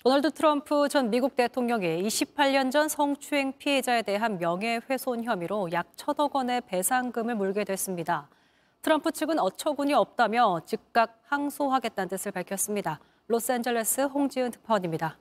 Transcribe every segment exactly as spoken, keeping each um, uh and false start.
도널드 트럼프 전 미국 대통령이 이십팔 년 전 성추행 피해자에 대한 명예훼손 혐의로 약 천억 원의 배상금을 물게 됐습니다. 트럼프 측은 어처구니 없다며 즉각 항소하겠다는 뜻을 밝혔습니다. 로스앤젤레스 홍지은 특파원입니다.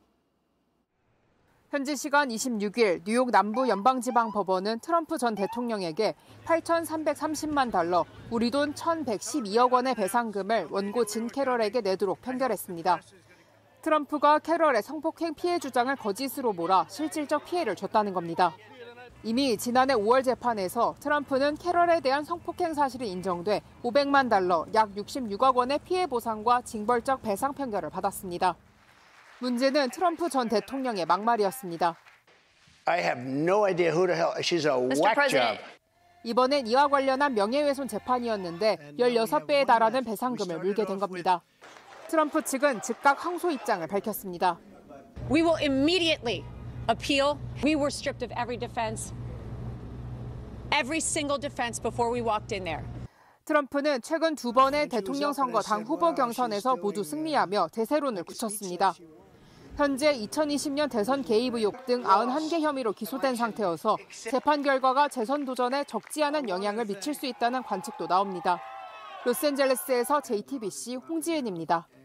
현지 시간 이십육 일 뉴욕 남부 연방지방법원은 트럼프 전 대통령에게 팔천삼백삼십만 달러, 우리 돈 천백십이억 원의 배상금을 원고 진 캐럴에게 내도록 판결했습니다. 트럼프가 캐럴의 성폭행 피해 주장을 거짓으로 몰아 실질적 피해를 줬다는 겁니다. 이미 지난해 오월 재판에서 트럼프는 캐럴에 대한 성폭행 사실이 인정돼 오백만 달러, 약 육십육억 원의 피해 보상과 징벌적 배상 판결을 받았습니다. 문제는 트럼프 전 대통령의 막말이었습니다. I have no idea who the hell. She's a whack job. 이번엔 이와 관련한 명예훼손 재판이었는데 십육 배에 달하는 배상금을 물게 된 겁니다. 트럼프 측은 즉각 항소 입장을 밝혔습니다. We will immediately appeal. We were stripped of every defense, every single defense before we walked in there. 트럼프는 최근 두 번의 대통령 선거 당 후보 경선에서 모두 승리하며 대세론을 굳혔습니다. 현재 이천이십 년 대선 개입 의혹 등 구십일 개 혐의로 기소된 상태여서 재판 결과가 재선 도전에 적지 않은 영향을 미칠 수 있다는 관측도 나옵니다. 로스앤젤레스에서 제이티비씨 홍지은입니다.